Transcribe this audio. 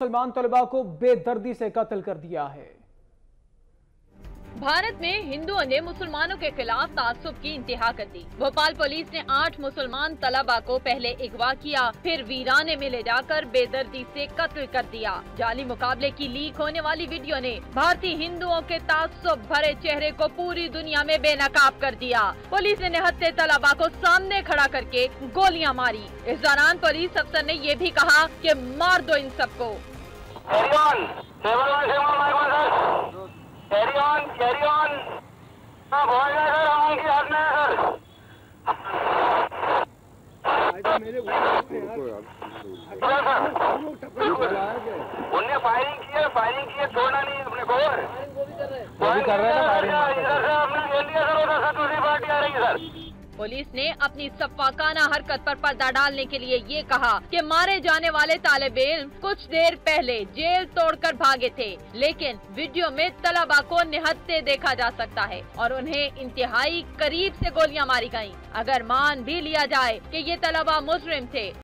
मुसलमान तलबा को बेदर्दी से कत्ल कर दिया है। भारत में हिंदुओं ने मुसलमानों के खिलाफ तासुब की इंतहा कर दी। भोपाल पुलिस ने 8 मुसलमान तलबा को पहले अगवा किया, फिर वीराने में ले जाकर बेदर्दी से कत्ल कर दिया। जाली मुकाबले की लीक होने वाली वीडियो ने भारतीय हिंदुओं के तासुब भरे चेहरे को पूरी दुनिया में बेनकाब कर दिया। पुलिस ने निहत्थे तलबा को सामने खड़ा करके गोलियां मारी। इस दौरान पुलिस अफसर ने ये भी कहा कि मार दो इन सबको। कैरी ऑन बहुत है सर, उनकी हाथ में है सर। उनने फायरिंग की है, छोड़ना नहीं अपने को। वो भी कर रहे हैं इधर से अपना खेल दिया सर, उधर से दूसरी पार्टी आ रही है सर। पुलिस ने अपनी सफाकाना हरकत पर पर्दा डालने के लिए ये कहा कि मारे जाने वाले तालिबे इल्म कुछ देर पहले जेल तोड़कर भागे थे, लेकिन वीडियो में तलबा को निहत्थे देखा जा सकता है और उन्हें इंतहाई करीब से गोलियां मारी गईं। अगर मान भी लिया जाए कि ये तलबा मुजरिम थे,